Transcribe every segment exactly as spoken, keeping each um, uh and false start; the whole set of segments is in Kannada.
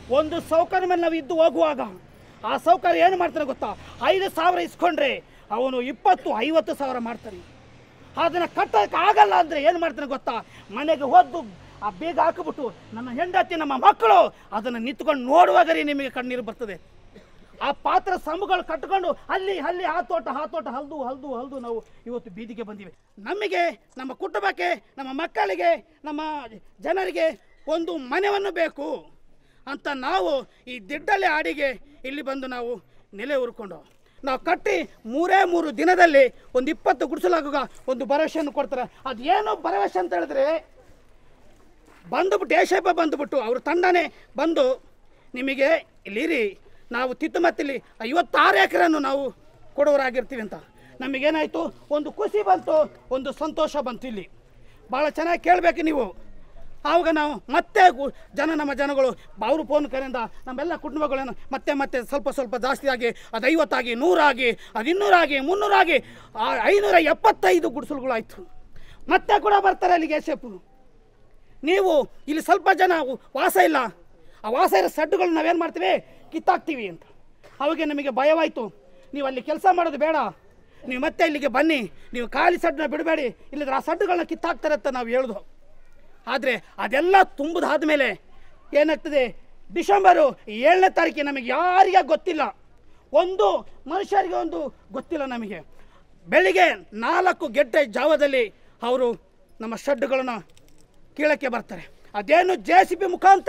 ಒಂದು ಸೌಕರ್ಯ ಮೇಲೆ ನಾವು ಇದ್ದು ಹೋಗುವಾಗ ಆ ಸೌಕರ್ಯ ಏನು ಮಾಡ್ತಾನೆ ಗೊತ್ತಾ, ಐದು ಸಾವಿರ ಇಸ್ಕೊಂಡ್ರೆ ಅವನು ಇಪ್ಪತ್ತು ಐವತ್ತು ಸಾವಿರ ಮಾಡ್ತಾನೆ. ಅದನ್ನು ಕಟ್ಟೋಕ್ಕೆ ಆಗಲ್ಲ ಅಂದರೆ ಏನು ಮಾಡ್ತಾನೆ ಗೊತ್ತಾ, ಮನೆಗೆ ಹೋದ್ದು ಆ ಬೇಗ ಹಾಕಿಬಿಟ್ಟು ನನ್ನ ಹೆಂಡತಿ ನಮ್ಮ ಮಕ್ಕಳು ಅದನ್ನು ನಿಂತ್ಕೊಂಡು ನೋಡುವಾಗಲೇ ನಿಮಗೆ ಕಣ್ಣೀರು ಬರ್ತದೆ. ಆ ಪಾತ್ರ ಸಂಬುಗಳು ಕಟ್ಕೊಂಡು ಅಲ್ಲಿ ಅಲ್ಲಿ ಆ ತೋಟ ಆ ತೋಟ ಹಲ್ದು ಹಲ್ದು ಹಲ್ದು ನಾವು ಇವತ್ತು ಬೀದಿಗೆ ಬಂದಿವೆ. ನಮಗೆ, ನಮ್ಮ ಕುಟುಂಬಕ್ಕೆ, ನಮ್ಮ ಮಕ್ಕಳಿಗೆ, ನಮ್ಮ ಜನರಿಗೆ ಒಂದು ಮನೆಯನ್ನು ಬೇಕು ಅಂತ ನಾವು ಈ ದಿಡ್ಡಲ್ಲಿ ಆಡಿಗೆ ಇಲ್ಲಿ ಬಂದು ನಾವು ನೆಲೆ ಉರ್ಕೊಂಡು ನಾವು ಕಟ್ಟಿ ಮೂರೇ ಮೂರು ದಿನದಲ್ಲಿ ಒಂದು ಇಪ್ಪತ್ತು ಗುಡಿಸಲಾಗುವಾಗ ಒಂದು ಭರವಸೆಯನ್ನು ಕೊಡ್ತಾರೆ. ಅದು ಏನು ಭರವಸೆ ಅಂತ ಹೇಳಿದ್ರೆ, ಬಂದುಬಿಟ್ಟು ಏಷಪ್ಪ ಬಂದುಬಿಟ್ಟು ಅವ್ರ ತಂಡನೇ ಬಂದು ನಿಮಗೆ ಇಲ್ಲಿರಿ, ನಾವು ತಿತ್ತುಮತ್ತಿಲಿ ಐವತ್ತಾರು ಎಕರೆಯನ್ನು ನಾವು ಕೊಡೋರಾಗಿರ್ತೀವಿ ಅಂತ. ನಮಗೇನಾಯಿತು, ಒಂದು ಖುಷಿ ಬಂತು, ಒಂದು ಸಂತೋಷ ಬಂತು. ಇಲ್ಲಿ ಭಾಳ ಚೆನ್ನಾಗಿ ಕೇಳಬೇಕು ನೀವು. ಆವಾಗ ನಾವು ಮತ್ತೆ ಜನ ನಮ್ಮ ಜನಗಳು ಅವರು ಫೋನ್ ಕರೆಯಿಂದ ನಮ್ಮೆಲ್ಲ ಕುಟುಂಬಗಳನ್ನು ಮತ್ತೆ ಮತ್ತೆ ಸ್ವಲ್ಪ ಸ್ವಲ್ಪ ಜಾಸ್ತಿ ಆಗಿ ಅದು ಐವತ್ತಾಗಿ ನೂರಾಗಿ ಅದು ಇನ್ನೂರಾಗಿ ಮುನ್ನೂರಾಗಿ ಐನೂರ ಎಪ್ಪತ್ತೈದು ಗುಡಿಸಲುಗಳಾಯಿತು. ಮತ್ತೆ ಕೂಡ ಬರ್ತಾರೆ ಅಲ್ಲಿಗೆ ಏಷಪ್ಪು. ನೀವು ಇಲ್ಲಿ ಸ್ವಲ್ಪ ಜನ ವಾಸ ಇಲ್ಲ, ಆ ವಾಸ ಇರೋ ಸಡ್ಡುಗಳು ನಾವೇನು ಮಾಡ್ತೀವಿ, ಕಿತ್ತಾಕ್ತೀವಿ ಅಂತ. ಅವಾಗ ನಮಗೆ ಭಯವಾಯಿತು. ನೀವು ಅಲ್ಲಿ ಕೆಲಸ ಮಾಡೋದು ಬೇಡ, ನೀವು ಮತ್ತೆ ಇಲ್ಲಿಗೆ ಬನ್ನಿ, ನೀವು ಖಾಲಿ ಸಡ್ಡನ್ನ ಬಿಡಬೇಡಿ, ಇಲ್ಲದ್ರೆ ಆ ಸಡ್ಡುಗಳನ್ನ ಕಿತ್ತಾಕ್ತಾರೆ ಅಂತ ನಾವು ಹೇಳಿದ್ವು. ಆದರೆ ಅದೆಲ್ಲ ತುಂಬುದಾದ ಮೇಲೆ ಏನಾಗ್ತದೆ, ಡಿಸೆಂಬರು ಏಳನೇ ತಾರೀಕಿಗೆ ನಮಗೆ ಯಾರಿಗೆ ಗೊತ್ತಿಲ್ಲ, ಒಂದು ಮನುಷ್ಯರಿಗೆ ಒಂದು ಗೊತ್ತಿಲ್ಲ ನಮಗೆ. ಬೆಳಿಗ್ಗೆ ನಾಲ್ಕು ಗಂಟೆ ಜಾವದಲ್ಲಿ ಅವರು ನಮ್ಮ ಶೆಡ್ಡುಗಳನ್ನು ಕೀಳಕ್ಕೆ ಬರ್ತಾರೆ. ಅದೇನು ಜೆ ಸಿ ಬಿ ಮುಖಾಂತರ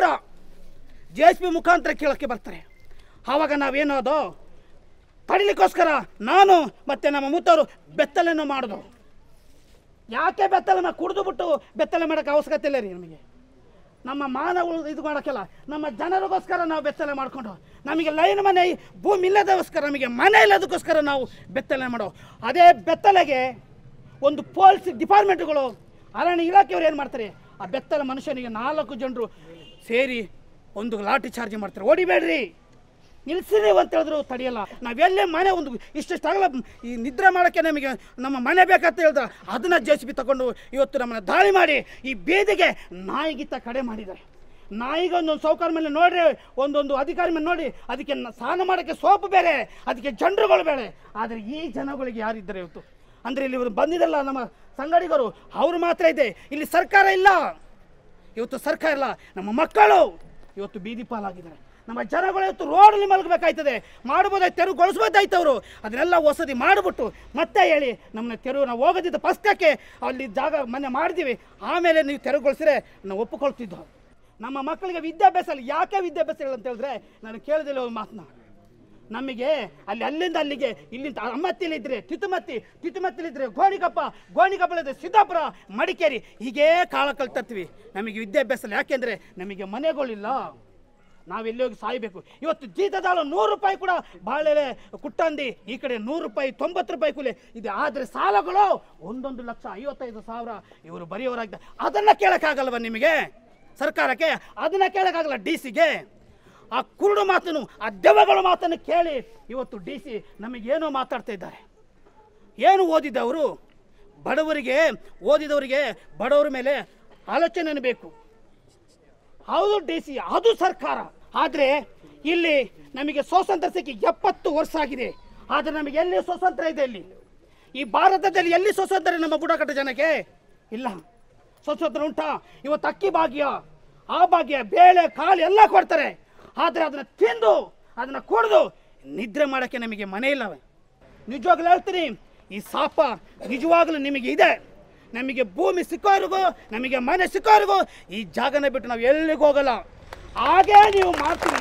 ಜೆ ಸಿ ಬಿ ಮುಖಾಂತರ ಕೀಳಕ್ಕೆ ಬರ್ತಾರೆ. ಆವಾಗ ನಾವೇನು ಅದು ತಡಿಲಿಕ್ಕೋಸ್ಕರ ನಾನು ಮತ್ತು ನಮ್ಮ ಮುತ್ತವರು ಬೆತ್ತಲೆಯನ್ನು ಮಾಡೋದು. ಯಾಕೆ ಬೆತ್ತಲನ್ನು ಕುಡಿದು ಬಿಟ್ಟು ಬೆತ್ತಲೆ ಮಾಡೋಕ್ಕೆ ಅವಶ್ಯಕತೆ ಇಲ್ಲ ರೀ ನಮಗೆ. ನಮ್ಮ ಮಾನವರು ಇದು ಮಾಡೋಕ್ಕೆಲ್ಲ, ನಮ್ಮ ಜನರಿಗೋಸ್ಕರ ನಾವು ಬೆತ್ತಲೆ ಮಾಡಿಕೊಂಡು, ನಮಗೆ ಲೈನ್ ಮನೆ ಭೂಮಿ ಇಲ್ಲದಕ್ಕೋಸ್ಕರ, ನಮಗೆ ಮನೆ ಇಲ್ಲದಕ್ಕೋಸ್ಕರ ನಾವು ಬೆತ್ತಲೆ ಮಾಡೋ. ಅದೇ ಬೆತ್ತಲೆಗೆ ಒಂದು ಪೊಲೀಸ್ ಡಿಪಾರ್ಟ್ಮೆಂಟ್ಗಳು, ಅರಣ್ಯ ಇಲಾಖೆಯವರು ಏನು ಮಾಡ್ತಾರೆ, ಆ ಬೆತ್ತಲ ಮನುಷ್ಯನಿಗೆ ನಾಲ್ಕು ಜನರು ಸೇರಿ ಒಂದು ಲಾಠಿ ಚಾರ್ಜ್ ಮಾಡ್ತಾರೆ. ಹೊಡಿಬೇಡ್ರಿ, ನಿಲ್ಸಿರಿ ಅಂತ ಹೇಳಿದ್ರು ತಡೆಯಲ್ಲ. ನಾವೆಲ್ಲೇ ಮನೆ ಒಂದು ಇಷ್ಟೆಷ್ಟಾಗಲ್ಲ ಈ ನಿದ್ರೆ ಮಾಡೋಕ್ಕೆ ನಮಗೆ ನಮ್ಮ ಮನೆ ಬೇಕಂತ ಹೇಳಿದ್ರೆ ಅದನ್ನು ಜೆ ಸಿ ಬಿ ತಗೊಂಡು ಇವತ್ತು ನಮ್ಮನ್ನು ದಾಳಿ ಮಾಡಿ ಈ ಬೀದಿಗೆ ನಾಯಿಗಿತ್ತ ಕಡೆ ಮಾಡಿದ್ದಾರೆ. ನಾಯಿಗೆ ಒಂದೊಂದು ಸೌಕರ್ಯ ಮೇಲೆ ನೋಡ್ರಿ, ಒಂದೊಂದು ಅಧಿಕಾರಿ ಮೇಲೆ ನೋಡಿ, ಅದಕ್ಕೆ ಸ್ನಾನ ಮಾಡೋಕ್ಕೆ ಸೋಪು ಬೇರೆ, ಅದಕ್ಕೆ ಜನರುಗಳು ಬೇರೆ. ಆದರೆ ಈ ಜನಗಳಿಗೆ ಯಾರಿದ್ದಾರೆ ಇವತ್ತು ಅಂದರೆ ಇಲ್ಲಿ ಇವರು ಬಂದಿದ್ದಲ್ಲ ನಮ್ಮ ಸಂಗಡಿಗರು, ಅವರು ಮಾತ್ರ ಇದೆ. ಇಲ್ಲಿ ಸರ್ಕಾರ ಇಲ್ಲ, ಇವತ್ತು ಸರ್ಕಾರ ಇಲ್ಲ. ನಮ್ಮ ಮಕ್ಕಳು ಇವತ್ತು ಬೀದಿ ಪಾಲಾಗಿದ್ದಾರೆ. ನಮ್ಮ ಜನಗಳು ಇವತ್ತು ರೋಡಲ್ಲಿ ಮಲಗಬೇಕಾಯ್ತದೆ. ಮಾಡ್ಬೋದಾಯ್ತು, ತೆರವುಗೊಳಿಸ್ಬೋದಾಯ್ತು. ಅವರು ಅದನ್ನೆಲ್ಲ ವಸತಿ ಮಾಡಿಬಿಟ್ಟು ಮತ್ತೆ ಹೇಳಿ ನಮ್ಮನ್ನ ತೆರವು ನಾವು ಹೋಗೋದಿದ್ದ ಪಸ್ಕಕ್ಕೆ ಅಲ್ಲಿ ಜಾಗ ಮನೆ ಮಾಡಿದ್ದೀವಿ, ಆಮೇಲೆ ನೀವು ತೆರವುಗೊಳಿಸಿದ್ರೆ ನಾವು ಒಪ್ಪಿಕೊಳ್ತಿದ್ದೋ. ನಮ್ಮ ಮಕ್ಕಳಿಗೆ ವಿದ್ಯಾಭ್ಯಾಸ ಅಲ್ಲಿ ಯಾಕೆ ವಿದ್ಯಾಭ್ಯಾಸ ಇಲ್ಲ ಅಂತ ಹೇಳಿದ್ರೆ, ನಾನು ಕೇಳಿದಿಲ್ಲ ಒಂದು ಮಾತನ್ನ. ನಮಗೆ ಅಲ್ಲಿ ಅಲ್ಲಿಂದ ಅಲ್ಲಿಗೆ ಇಲ್ಲಿಂದ ಅಮ್ಮತ್ತಿಲಿದ್ರೆ ತಿತ್ತುಮತ್ತಿ, ತಿತ್ತುಮತ್ತಿಲಿದ್ರೆ ಗೋಣಿಕೊಪ್ಪ, ಗೋಣಿಕೊಪ್ಪಲಿದ್ರೆ ಸಿದ್ದಾಪುರ, ಮಡಿಕೇರಿ, ಹೀಗೇ ಕಾಲ ಕಲ್ತಿರ್ತೀವಿ. ನಮಗೆ ವಿದ್ಯಾಭ್ಯಾಸ ಯಾಕೆಂದರೆ ನಮಗೆ ಮನೆಗಳಿಲ್ಲ, ನಾವೆಲ್ಲಿ ಹೋಗಿ ಸಾಯಬೇಕು. ಇವತ್ತು ಜೀತದಾಳು ನೂರು ರೂಪಾಯಿ ಕೂಡ ಬಾಳೆಲೆ ಕುಟ್ಟಂದಿ, ಈ ಕಡೆ ನೂರು ರೂಪಾಯಿ ತೊಂಬತ್ತು ರೂಪಾಯಿ ಕೂಲಿ ಇದೆ. ಆದರೆ ಸಾಲಗಳು ಒಂದೊಂದು ಲಕ್ಷ ಐವತ್ತೈದು ಸಾವಿರ ಇವರು ಬರೆಯೋರಾಗಿದ್ದ. ಅದನ್ನು ಕೇಳೋಕ್ಕಾಗಲ್ವ ನಿಮಗೆ ಸರ್ಕಾರಕ್ಕೆ? ಅದನ್ನು ಕೇಳೋಕ್ಕಾಗಲ್ಲ ಡಿ ಸಿಗೆ. ಆ ಕುರುಡು ಮಾತನ್ನು, ಆ ದೆವ್ವಗಳ ಮಾತನ್ನು ಕೇಳಿ ಇವತ್ತು ಡಿ ಸಿ ನಮಗೇನೋ ಮಾತಾಡ್ತಾ ಇದ್ದಾರೆ. ಏನು ಓದಿದವರು ಬಡವರಿಗೆ, ಓದಿದವರಿಗೆ ಬಡವರ ಮೇಲೆ ಆಲೋಚನೆ ಬೇಕು. ಹೌದು ಡಿ ಸಿ, ಅದು ಸರ್ಕಾರ. ಆದರೆ ಇಲ್ಲಿ ನಮಗೆ ಸ್ವಾತಂತ್ರ್ಯ ಸಿಕ್ಕಿ ಎಪ್ಪತ್ತು ವರ್ಷ ಆಗಿದೆ. ಆದರೆ ನಮಗೆ ಎಲ್ಲಿ ಸ್ವಾತಂತ್ರ್ಯ ಇದೆ? ಇಲ್ಲಿ ಈ ಭಾರತದಲ್ಲಿ ಎಲ್ಲಿ ಸ್ವಾತಂತ್ರ್ಯ ನಮ್ಮ ಬುಡಕಟ್ಟು ಜನಕ್ಕೆ ಇಲ್ಲ. ಸ್ವಾತಂತ್ರ್ಯ ಉಂಟಾ? ಇವತ್ತು ಅಕ್ಕಿ ಭಾಗ್ಯ, ಆ ಭಾಗ್ಯ, ಬೇಳೆ ಕಾಳು ಎಲ್ಲ ಕೊಡ್ತಾರೆ. ಆದರೆ ಅದನ್ನು ತಿಂದು ಅದನ್ನು ಕುಡಿದು ನಿದ್ರೆ ಮಾಡೋಕ್ಕೆ ನಮಗೆ ಮನೆ ಇಲ್ಲವೇ? ನಿಜವಾಗ್ಲೂ ಹೇಳ್ತೀನಿ, ಈ ಶಾಪ ನಿಜವಾಗ್ಲೂ ನಿಮಗೆ ಇದೆ. ನಮಗೆ ಭೂಮಿ ಸಿಕ್ಕೋರಿಗೂ, ನಮಗೆ ಮನೆ ಸಿಕ್ಕೋರಿಗೂ ಈ ಜಾಗನ ಬಿಟ್ಟು ನಾವು ಎಲ್ಲಿಗೂ ಹೋಗಲ್ಲ. ಹಾಗೇ ನೀವು ಮಾಡ್ತೀವಿ.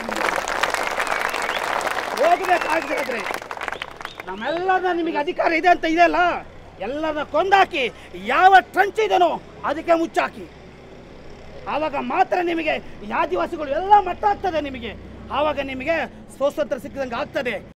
ಹೋಗಬೇಕಾಗಿದ್ರೆ ನಮ್ಮೆಲ್ಲರನ್ನ ನಿಮಗೆ ಅಧಿಕಾರ ಇದೆ ಅಂತ ಇದೆಯಲ್ಲ, ಎಲ್ಲರನ್ನ ಕೊಂದಾಕಿ ಯಾವ ಟ್ರಂಚ್ ಇದೆನೋ ಅದಕ್ಕೆ ಮುಚ್ಚಾಕಿ. ಆವಾಗ ಮಾತ್ರ ನಿಮಗೆ ಈ ಆದಿವಾಸಿಗಳು ಎಲ್ಲ ಮಟ್ಟ ಆಗ್ತದೆ ನಿಮಗೆ. ಆವಾಗ ನಿಮಗೆ ಸ್ವಾತಂತ್ರ್ಯ ಸಿಕ್ಕಿದಂಗೆ ಆಗ್ತದೆ.